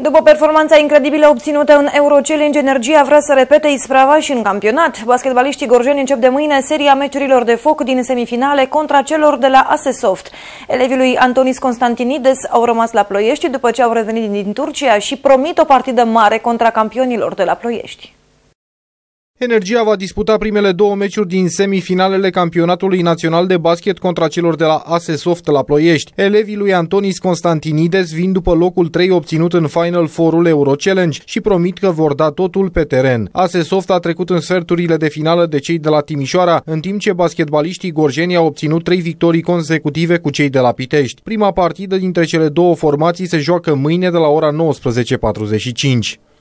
După performanța incredibilă obținută în Eurochallenge, Energia vrea să repete isprava și în campionat. Basketbaliștii gorjeni încep de mâine seria meciurilor de foc din semifinale contra celor de la Asesoft. Elevii lui Antonis Constantinides au rămas la Ploiești după ce au revenit din Turcia și promit o partidă mare contra campionilor de la Ploiești. Energia va disputa primele două meciuri din semifinalele campionatului național de basket contra celor de la Asesoft la Ploiești. Elevii lui Antonis Constantinides vin după locul 3 obținut în Final Four-ul Eurochallenge și promit că vor da totul pe teren. Asesoft a trecut în sferturile de finală de cei de la Timișoara, în timp ce basketbaliștii gorjeni au obținut 3 victorii consecutive cu cei de la Pitești. Prima partidă dintre cele două formații se joacă mâine de la ora 19:45.